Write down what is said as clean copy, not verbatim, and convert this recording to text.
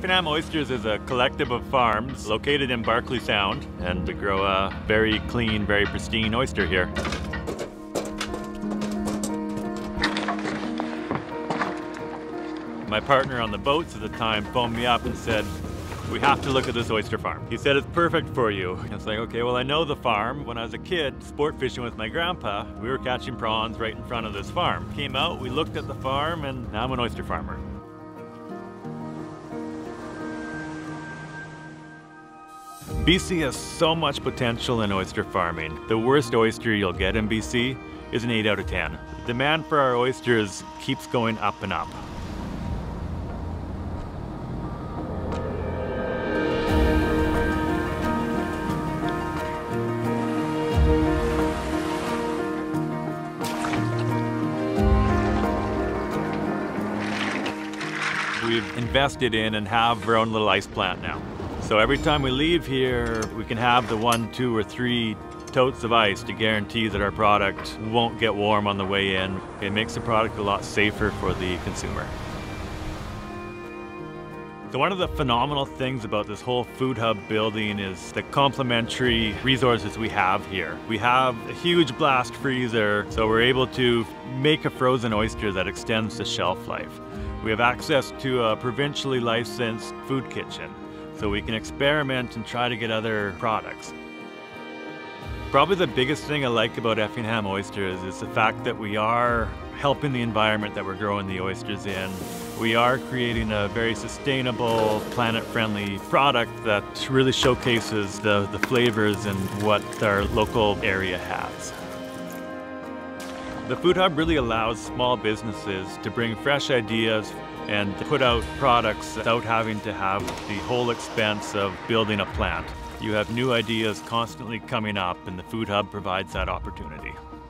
Effingham Oysters is a collective of farms located in Barkley Sound, and we grow a very clean, very pristine oyster here. My partner on the boats at the time phoned me up and said, "We have to look at this oyster farm." He said, "It's perfect for you." And it's like, okay, well, I know the farm. When I was a kid, sport fishing with my grandpa, we were catching prawns right in front of this farm. Came out, we looked at the farm, and now I'm an oyster farmer. BC has so much potential in oyster farming. The worst oyster you'll get in BC is an 8 out of 10. The demand for our oysters keeps going up and up. We've invested in and have our own little ice plant now. So every time we leave here, we can have the 1, 2, or 3 totes of ice to guarantee that our product won't get warm on the way in. It makes the product a lot safer for the consumer. So one of the phenomenal things about this whole food hub building is the complementary resources we have here. We have a huge blast freezer, so we're able to make a frozen oyster that extends the shelf life. We have access to a provincially licensed food kitchen, so we can experiment and try to get other products. Probably the biggest thing I like about Effingham Oysters is the fact that we are helping the environment that we're growing the oysters in. We are creating a very sustainable, planet-friendly product that really showcases the flavors and what our local area has. The Food Hub really allows small businesses to bring fresh ideas and to put out products without having to have the whole expense of building a plant. You have new ideas constantly coming up, and the Food Hub provides that opportunity.